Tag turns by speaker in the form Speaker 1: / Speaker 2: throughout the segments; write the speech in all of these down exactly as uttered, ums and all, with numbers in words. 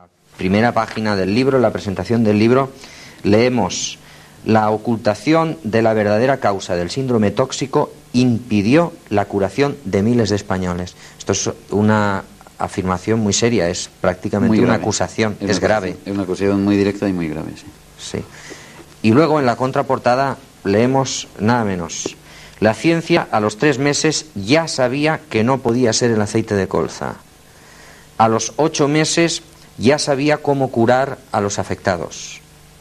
Speaker 1: Primera página del libro, en la presentación del libro, leemos: la ocultación de la verdadera causa del síndrome tóxico impidió la curación de miles de españoles. Esto es una afirmación muy seria, es prácticamente una acusación, es, es grave.
Speaker 2: Es una acusación muy directa y muy grave, sí.
Speaker 1: Sí. Y luego en la contraportada leemos nada menos: la ciencia a los tres meses ya sabía que no podía ser el aceite de colza. A los ocho meses ya sabía cómo curar a los afectados.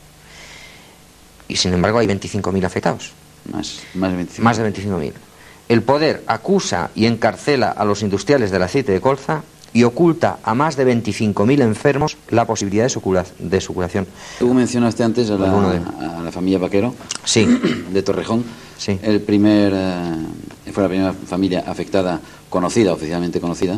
Speaker 1: Y sin embargo hay veinticinco mil afectados.
Speaker 2: Más, más de veinticinco.
Speaker 1: Más de veinticinco mil. El poder acusa y encarcela a los industriales del aceite de colza y oculta a más de veinticinco mil enfermos la posibilidad de su, cura, de su curación.
Speaker 2: Tú mencionaste antes a la, a la familia Vaquero,
Speaker 1: sí,
Speaker 2: de Torrejón.
Speaker 1: Sí.
Speaker 2: El primer, eh, fue la primera familia afectada, conocida, oficialmente conocida,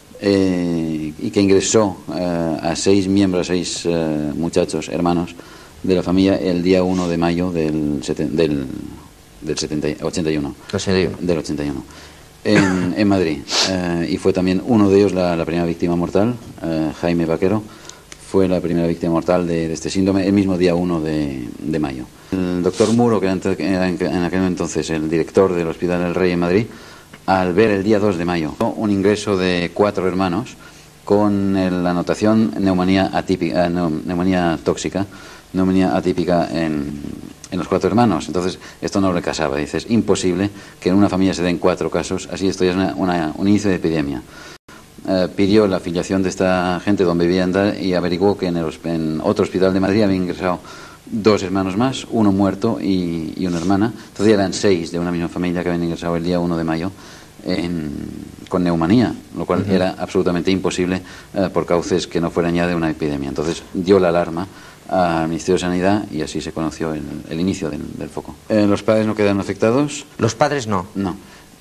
Speaker 2: eh, y que ingresó eh, a seis miembros, a seis eh, muchachos, hermanos de la familia, el día uno de mayo del, del, del setenta, ochenta y uno.
Speaker 1: ochenta y uno.
Speaker 2: Del ochenta y uno. En, en Madrid. Eh, y fue también uno de ellos la, la primera víctima mortal, eh, Jaime Vaquero, fue la primera víctima mortal de, de este síndrome el mismo día uno de, de mayo. El doctor Muro, que era en, en aquel entonces el director del Hospital del Rey en Madrid, al ver el día dos de mayo un ingreso de cuatro hermanos con el, la anotación neumonía atípica, neumonía tóxica, neumonía atípica en, en los cuatro hermanos. Entonces esto no le casaba. Dice, es imposible que en una familia se den cuatro casos, así esto ya es una, una, un inicio de epidemia. Eh, pidió la afiliación de esta gente donde vivían y averiguó que en, el, en otro hospital de Madrid habían ingresado dos hermanos más, uno muerto y, y una hermana. Entonces ya eran seis de una misma familia que habían ingresado el día uno de mayo en, con neumonía, lo cual uh-huh. era absolutamente imposible eh, por cauces que no fueran ya de una epidemia. Entonces dio la alarma al Ministerio de Sanidad y así se conoció el, el inicio del, del foco. Eh, ¿Los padres no quedan afectados?
Speaker 1: Los padres no.
Speaker 2: No.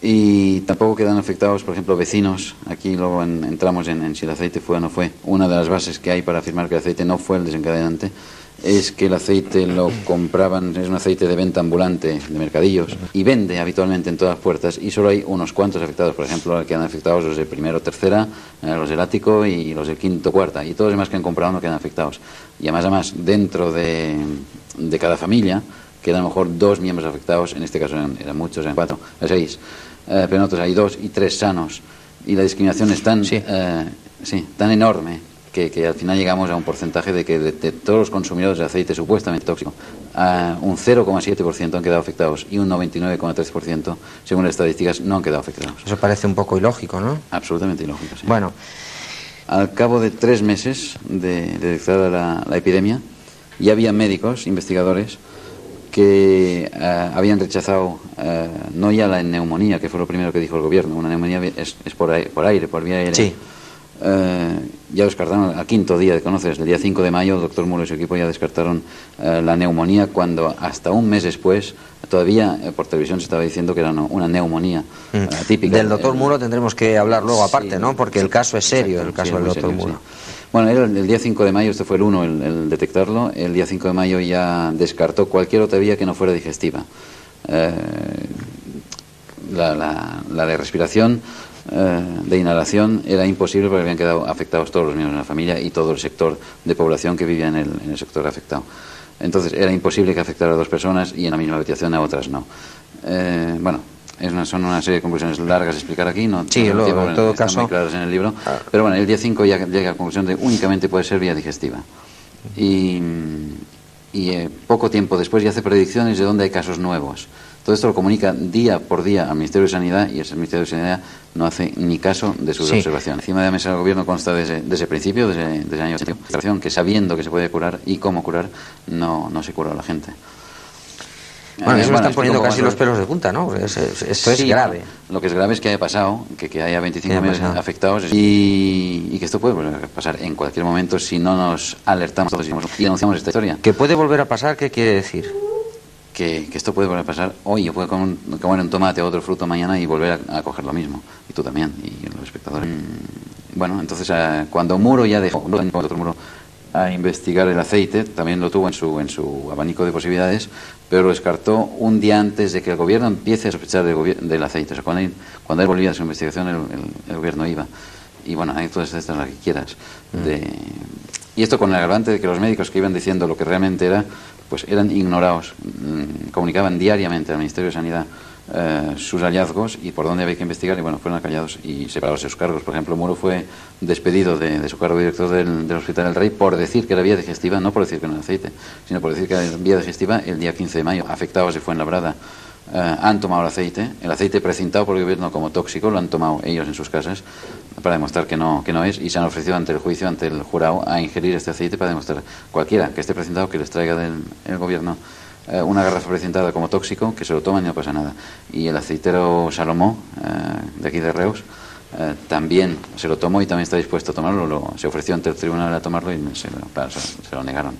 Speaker 2: Y tampoco quedan afectados, por ejemplo, vecinos. Aquí luego en, entramos en, en si el aceite fue o no fue. Una de las bases que hay para afirmar que el aceite no fue el desencadenante es que el aceite lo compraban, es un aceite de venta ambulante de mercadillos y vende habitualmente en todas las puertas y solo hay unos cuantos afectados. Por ejemplo, quedan afectados los de primero, tercera, los del ático y los del quinto, cuarta, y todos los demás que han comprado no quedan afectados. Y además, además dentro de, de cada familia quedan a lo mejor dos miembros afectados, en este caso eran, eran muchos, eran cuatro, seis, eh, pero en otros hay dos y tres sanos, y la discriminación es tan,
Speaker 1: sí.
Speaker 2: Eh, sí, tan enorme Que, que al final llegamos a un porcentaje de que de, de todos los consumidores de aceite supuestamente tóxico, uh, un cero coma siete por ciento han quedado afectados y un noventa y nueve coma tres por ciento, según las estadísticas, no han quedado afectados.
Speaker 1: Eso parece un poco ilógico, ¿no?
Speaker 2: Absolutamente ilógico, sí.
Speaker 1: Bueno.
Speaker 2: Al cabo de tres meses de, de declarada la, la epidemia, ya había médicos, investigadores, que uh, habían rechazado uh, no ya la neumonía, que fue lo primero que dijo el gobierno, una neumonía es, es por, aire, por aire, por vía aérea.
Speaker 1: Sí.
Speaker 2: Uh, ya descartaron al quinto día de conoces, el día cinco de mayo, el doctor Muro y su equipo ya descartaron uh, la neumonía, cuando hasta un mes después todavía uh, por televisión se estaba diciendo que era no, una neumonía
Speaker 1: mm.
Speaker 2: uh, típica.
Speaker 1: Del doctor Muro tendremos que hablar luego aparte,
Speaker 2: sí,
Speaker 1: ¿no? Porque sí, el caso es serio,
Speaker 2: exacto,
Speaker 1: el caso
Speaker 2: sí,
Speaker 1: del doctor
Speaker 2: serio,
Speaker 1: Muro.
Speaker 2: Sí. Bueno, era el, el día cinco de mayo, este fue el uno, el, el detectarlo. El día cinco de mayo ya descartó cualquier otra vía que no fuera digestiva. Uh, la, la, la de respiración, de inhalación, era imposible porque habían quedado afectados todos los miembros de la familia y todo el sector de población que vivía en el, en el sector afectado. Entonces era imposible que afectara a dos personas y en la misma habitación a otras no. Eh, bueno, es una, son una serie de conclusiones largas de explicar aquí, no,
Speaker 1: sí,
Speaker 2: no
Speaker 1: lo,
Speaker 2: tiempo,
Speaker 1: en todo
Speaker 2: están
Speaker 1: caso
Speaker 2: muy claras en el libro, ah. Pero bueno, el día cinco ya llega a la conclusión de únicamente puede ser vía digestiva. Y, y eh, poco tiempo después ya hace predicciones de dónde hay casos nuevos. Todo esto lo comunica día por día al Ministerio de Sanidad y el Ministerio de Sanidad no hace ni caso de sus sí. observaciones. Encima de la mesa del gobierno consta desde, desde el principio, desde, desde el año ochenta y uno, que sabiendo que se puede curar y cómo curar, no, no se cura a la gente.
Speaker 1: Bueno, eso eh, bueno, están poniendo casi los pelos de punta, ¿no? Es, es, esto
Speaker 2: sí,
Speaker 1: es grave.
Speaker 2: Lo que es grave es que haya pasado, que, que haya veinticinco mil afectados y, y que esto puede volver a pasar en cualquier momento si no nos alertamos todos y denunciamos esta historia.
Speaker 1: ¿Que puede volver a pasar? ¿Qué quiere decir?
Speaker 2: Que, que esto puede volver a pasar hoy. Yo puedo comer, comer un tomate o otro fruto mañana y volver a, a coger lo mismo. Y tú también, y los espectadores. Mm, bueno, entonces eh, cuando Muro ya dejó, el doctor Muro, a investigar el aceite, también lo tuvo en su, en su abanico de posibilidades, pero lo descartó un día antes de que el gobierno empiece a sospechar del, del aceite. O sea, cuando él, cuando él volvía a su investigación, el, el, el gobierno iba. Y bueno, hay todas estas las que quieras. De, Y esto con el agravante de que los médicos que iban diciendo lo que realmente era, pues eran ignorados. Mm, comunicaban diariamente al Ministerio de Sanidad eh, sus hallazgos y por dónde había que investigar, y bueno, fueron acallados y separados de sus cargos. Por ejemplo, Muro fue despedido de, de su cargo de director del, del Hospital del Rey por decir que la vía digestiva, no por decir que no era aceite, sino por decir que la vía digestiva el día quince de mayo. Afectados de Fuenlabrada Uh, han tomado el aceite, el aceite precintado por el gobierno como tóxico, lo han tomado ellos en sus casas para demostrar que no, que no es, y se han ofrecido ante el juicio, ante el jurado, a ingerir este aceite para demostrar cualquiera que esté precintado, que les traiga del el gobierno uh, una garrafa precintada como tóxico, que se lo toman y no pasa nada. Y el aceitero Salomó, uh, de aquí de Reus, uh, también se lo tomó y también está dispuesto a tomarlo, lo, se ofreció ante el tribunal a tomarlo y se, claro, se, se lo negaron.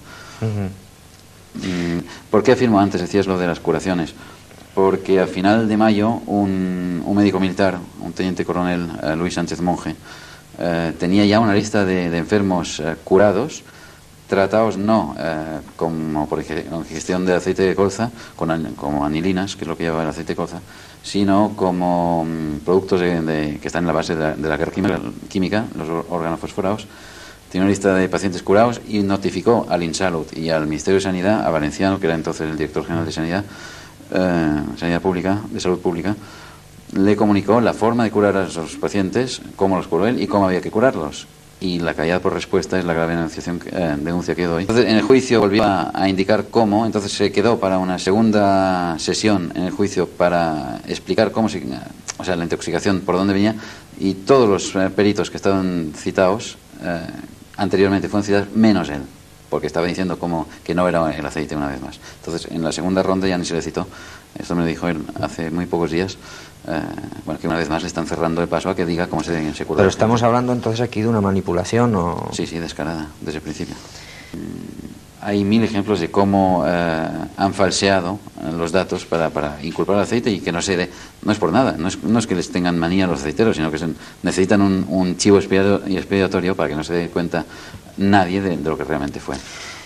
Speaker 2: Uh-huh. mm, ¿Por qué afirmo antes, decías lo de las curaciones? Porque a final de mayo un, un médico militar, un teniente coronel, uh, Luis Sánchez Monje, uh, tenía ya una lista de, de enfermos uh, curados, tratados no uh, como por ingestión de aceite de colza, con an, como anilinas, que es lo que lleva el aceite de colza, sino como um, productos de, de, que están en la base de la, de la guerra química, química, los organofosforados. Tiene una lista de pacientes curados y notificó al INSALUD y al Ministerio de Sanidad, a Valenciano, que era entonces el director general de Sanidad, Eh, Sanidad Pública, de Salud Pública, le comunicó la forma de curar a esos pacientes, cómo los curó él y cómo había que curarlos. Y la callada por respuesta es la grave denunciación, eh, denuncia que doy. Entonces, en el juicio volvió a, a indicar cómo, entonces se quedó para una segunda sesión en el juicio para explicar cómo se, o sea, la intoxicación, por dónde venía, y todos los eh, peritos que estaban citados eh, anteriormente fueron citados, menos él, porque estaba diciendo como que no era el aceite una vez más. Entonces, en la segunda ronda ya ni se le citó. Esto me lo dijo él hace muy pocos días. Eh, bueno, que una vez más le están cerrando el paso a que diga cómo se, se cura.
Speaker 1: Pero estamos hablando entonces aquí de una manipulación, ¿o?
Speaker 2: Sí, sí, descarada, desde el principio. Hay mil ejemplos de cómo eh, han falseado los datos para, para inculpar al aceite y que no se dé. No es por nada, no es, no es que les tengan manía a los aceiteros, sino que se, necesitan un, un chivo expiatorio para que no se dé cuenta nadie de, de lo que realmente fue.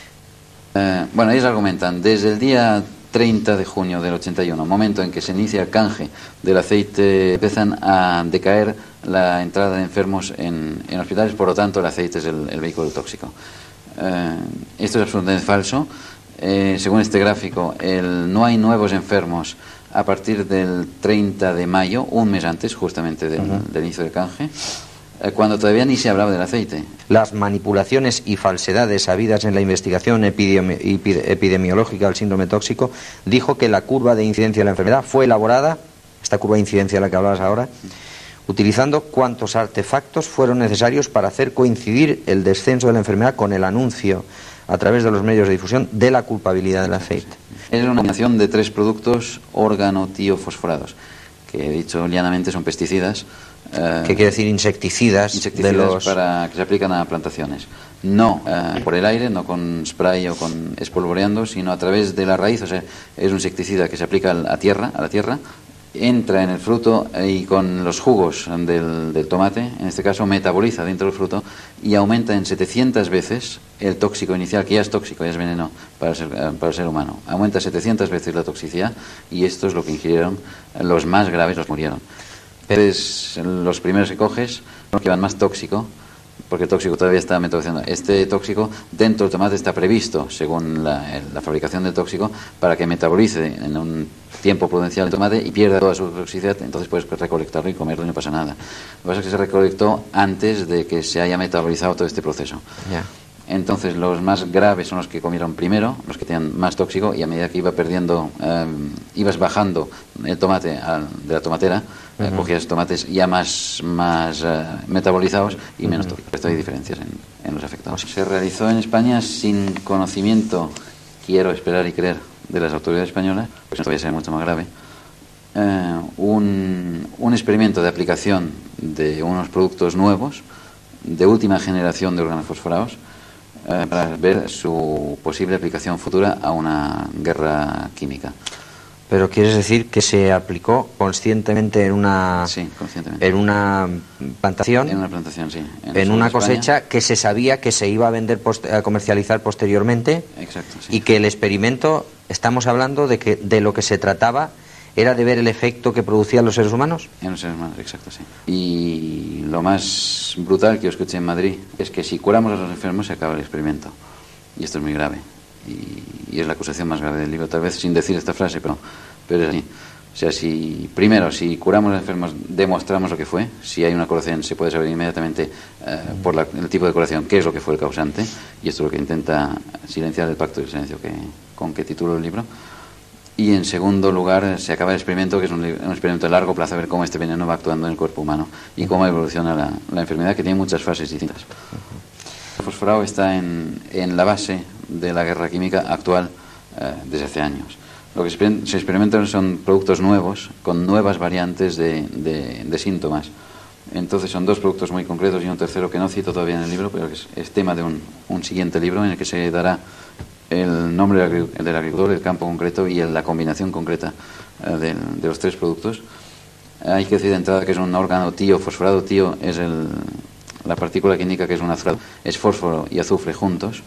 Speaker 2: Eh, bueno, ellos argumentan, desde el día treinta de junio del ochenta y uno, momento en que se inicia el canje del aceite, empiezan a decaer la entrada de enfermos en, en hospitales, por lo tanto el aceite es el, el vehículo tóxico. Eh, esto es absolutamente falso. Eh, según este gráfico, el, no hay nuevos enfermos a partir del treinta de mayo, un mes antes justamente del, uh-huh. del inicio del canje, eh, cuando todavía ni se hablaba del aceite.
Speaker 1: Las manipulaciones y falsedades habidas en la investigación epidemi- epidemiológica del síndrome tóxico, dijo que la curva de incidencia de la enfermedad fue elaborada, esta curva de incidencia de la que hablabas ahora, utilizando cuantos artefactos fueron necesarios para hacer coincidir el descenso de la enfermedad con el anuncio a través de los medios de difusión de la culpabilidad del aceite.
Speaker 2: Es una combinación de tres productos organothiofosforados, que he dicho llanamente son pesticidas.
Speaker 1: Eh, ¿Qué quiere decir insecticidas?
Speaker 2: Insecticidas
Speaker 1: de los...
Speaker 2: para, que se aplican a plantaciones. No eh, por el aire, no con spray o con espolvoreando, sino a través de la raíz. O sea, es un insecticida que se aplica a tierra, a la tierra, entra en el fruto y con los jugos del, del tomate, en este caso metaboliza dentro del fruto y aumenta en setecientas veces el tóxico inicial, que ya es tóxico, ya es veneno para el ser, para el ser humano. Aumenta setecientas veces la toxicidad y esto es lo que ingirieron los más graves, los murieron. Entonces, los primeros que coges, los que van más tóxico, porque el tóxico todavía está metabolizando. Este tóxico dentro del tomate está previsto, según la, la fabricación del tóxico, para que metabolice en un tiempo prudencial el tomate y pierda toda su toxicidad, entonces puedes recolectarlo y comerlo y no pasa nada. Lo que pasa es que se recolectó antes de que se haya metabolizado todo este proceso.
Speaker 1: Yeah.
Speaker 2: Entonces los más graves son los que comieron primero, los que tenían más tóxico, y a medida que iba perdiendo, eh, ibas bajando el tomate al, de la tomatera, uh-huh. eh, cogías tomates ya más, más eh, metabolizados y uh-huh. menos tóxicos. Esto hay diferencias en, en los afectados. Se realizó en España sin conocimiento, quiero esperar y creer, de las autoridades españolas, pues esto va a ser mucho más grave, eh, un, un experimento de aplicación de unos productos nuevos, de última generación de organofosforados, para ver su posible aplicación futura a una guerra química.
Speaker 1: Pero quieres decir que se aplicó conscientemente en una
Speaker 2: sí, conscientemente.
Speaker 1: en una plantación,
Speaker 2: en una plantación, sí, en,
Speaker 1: en una cosecha que se sabía que se iba a vender post- a comercializar posteriormente.
Speaker 2: Exacto, sí.
Speaker 1: Y que el experimento, estamos hablando de que de lo que se trataba era de ver el efecto que producían los seres humanos.
Speaker 2: En los seres humanos, exacto, sí. Y lo más brutal que yo escuché en Madrid es que si curamos a los enfermos se acaba el experimento. Y esto es muy grave. Y, y es la acusación más grave del libro, tal vez sin decir esta frase, pero, pero es así. O sea, si primero, si curamos a los enfermos, demostramos lo que fue. Si hay una curación, se puede saber inmediatamente eh, por la, el tipo de curación qué es lo que fue el causante. Y esto es lo que intenta silenciar el pacto del silencio que, con que titulo el libro. Y en segundo lugar, se acaba el experimento, que es un, un experimento de largo plazo, a ver cómo este veneno va actuando en el cuerpo humano y cómo evoluciona la, la enfermedad, que tiene muchas fases distintas. El fosforado está en, en la base de la guerra química actual eh, desde hace años. Lo que se experimentan son productos nuevos, con nuevas variantes de, de, de síntomas. Entonces son dos productos muy concretos y un tercero que no cito todavía en el libro, pero que es, es tema de un, un siguiente libro en el que se dará el nombre del, del agricultor, el campo concreto y el, la combinación concreta eh, de, de los tres productos. Hay que decir de entrada que es un órgano tío, fosforado tío, es el, la partícula que indica que es un azufre, es fósforo y azufre juntos,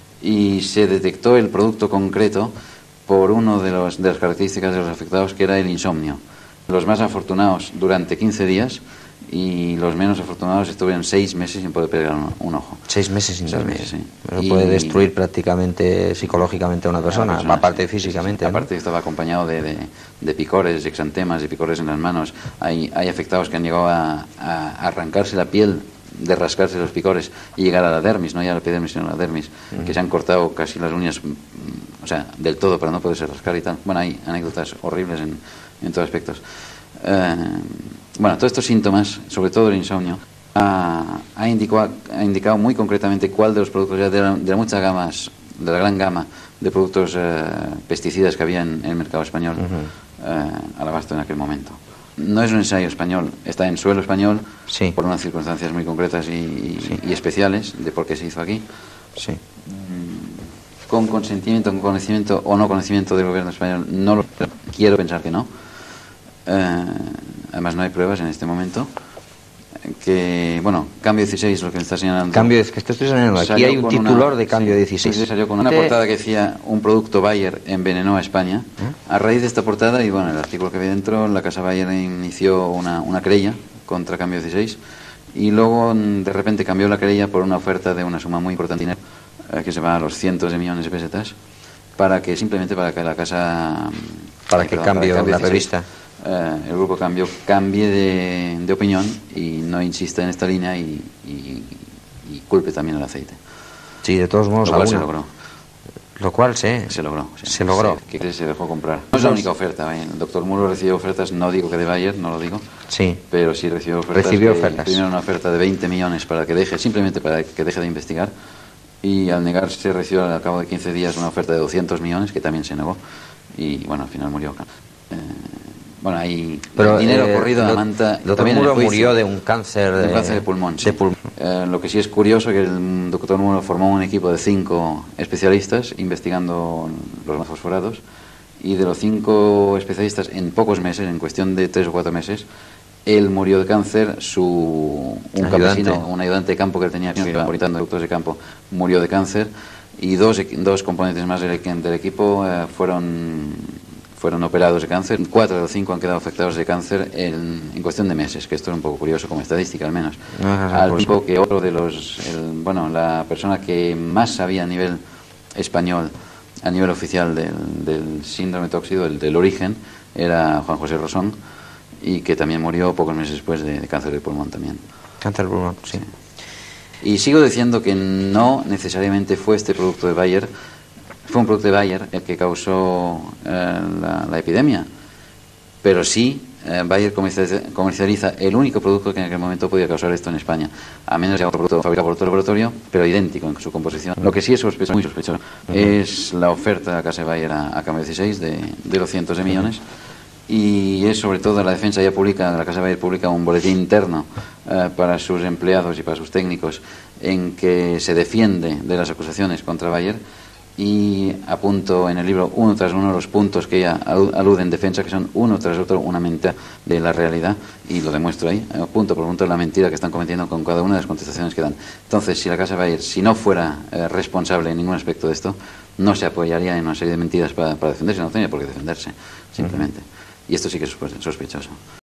Speaker 2: y se detectó el producto concreto por una de, los, de las características de los afectados, que era el insomnio. Los más afortunados durante quince días y los menos afortunados estuvieron seis meses sin poder pegar un, un ojo.
Speaker 1: Seis meses sin dormir.
Speaker 2: Sí.
Speaker 1: Eso puede destruir prácticamente psicológicamente a una persona,
Speaker 2: persona
Speaker 1: aparte
Speaker 2: sí,
Speaker 1: físicamente.
Speaker 2: Sí, sí.
Speaker 1: ¿no?
Speaker 2: Aparte estaba acompañado de, de, de picores, de exantemas, de picores en las manos. Hay, hay afectados que han llegado a, a arrancarse la piel, de rascarse los picores y llegar a la dermis, no ya a la epidermis sino a la dermis, uh-huh. que se han cortado casi las uñas, o sea, del todo para no poderse rascar y tal. Bueno, hay anécdotas horribles en, en todos aspectos. Eh, bueno, todos estos síntomas, sobre todo el insomnio, ha, ha, indicado, ha indicado muy concretamente cuál de los productos, ya de la, de la muchas gamas, de la gran gama de productos eh, pesticidas que había en, en el mercado español, uh-huh. eh, al abasto en aquel momento. No es un ensayo español, está en suelo español, sí. por unas circunstancias muy concretas y, y, sí. y especiales de por qué se hizo aquí.
Speaker 1: Sí.
Speaker 2: Con consentimiento, con conocimiento o no conocimiento del gobierno español, no lo quiero pensar que no. Eh, además no hay pruebas en este momento. Que, bueno, Cambio dieciséis, lo que me está señalando.
Speaker 1: Cambio, es que estoy señalando. Aquí hay un titular de Cambio sí, dieciséis.
Speaker 2: Sí, salió con una portada que decía: un producto Bayer envenenó a España. ¿Eh? A raíz de esta portada, y bueno, el artículo que había dentro, la casa Bayer inició una, una querella contra Cambio dieciséis. Y luego, de repente, cambió la querella por una oferta de una suma muy importante de dinero, eh, que se va a los cientos de millones de pesetas, para que simplemente para que la casa.
Speaker 1: Para que cambie la revista.
Speaker 2: Eh, el grupo Cambio cambie de, de opinión y no insista en esta línea y, y, y culpe también el aceite.
Speaker 1: Sí, de todos modos,
Speaker 2: lo cual se logró.
Speaker 1: Lo cual sí,
Speaker 2: se logró. Sí.
Speaker 1: Se logró.
Speaker 2: Sí, que se dejó comprar. No es la única oferta. ¿eh? El doctor Muro recibió ofertas, no digo que de Bayer, no lo digo.
Speaker 1: Sí.
Speaker 2: Pero sí recibió ofertas.
Speaker 1: Recibió
Speaker 2: de,
Speaker 1: ofertas.
Speaker 2: Primero una oferta de veinte millones para que deje, simplemente para que deje de investigar. Y al negarse recibió al cabo de quince días una oferta de doscientos millones que también se negó. Y bueno, al final murió. Eh, Bueno, hay
Speaker 1: Pero,
Speaker 2: dinero
Speaker 1: eh,
Speaker 2: corrido a la manta.
Speaker 1: El doctor Muro murió de un cáncer de,
Speaker 2: de, un cáncer de pulmón. Sí.
Speaker 1: De pulmón.
Speaker 2: Eh, lo que sí es curioso es que el doctor Muro formó un equipo de cinco especialistas investigando los fosforados, y de los cinco especialistas, en pocos meses, en cuestión de tres o cuatro meses, él murió de cáncer, su un ayudante. campesino, un ayudante de campo que él tenía, que iba orientando productos de campo, murió de cáncer, y dos, dos componentes más del, del equipo eh, fueron... fueron operados de cáncer. Cuatro de los cinco han quedado afectados de cáncer en, en cuestión de meses, que esto es un poco curioso como estadística al menos. No, no, no, al tiempo que otro de los, el, bueno, la persona que más sabía a nivel español, a nivel oficial del, del síndrome tóxico, del, del origen, era Juan José Rosón, y que también murió pocos meses después de, de cáncer de pulmón también.
Speaker 1: Cáncer de pulmón, sí.
Speaker 2: sí. Y sigo diciendo que no necesariamente fue este producto de Bayer. Fue un producto de Bayer el que causó eh, la, la epidemia, pero sí eh, Bayer comercializa, comercializa el único producto que en aquel momento podía causar esto en España, a menos de otro producto fabricado por otro laboratorio, pero idéntico en su composición. Lo que sí es sospechoso, muy sospechoso, uh-huh. es la oferta de la casa Bayer a, a Cambio dieciséis de, de los cientos de millones, y es sobre todo la defensa ya publica, la casa Bayer publica un boletín interno eh, para sus empleados y para sus técnicos en que se defiende de las acusaciones contra Bayer. Y apunto en el libro uno tras uno los puntos que ella alude en defensa, que son uno tras otro una mentira de la realidad, y lo demuestro ahí, punto por punto la mentira que están cometiendo con cada una de las contestaciones que dan. Entonces, si la casa Bayer, si no fuera eh, responsable en ningún aspecto de esto, no se apoyaría en una serie de mentiras para, para defenderse, no tenía por qué defenderse, simplemente. Y esto sí que es sospechoso.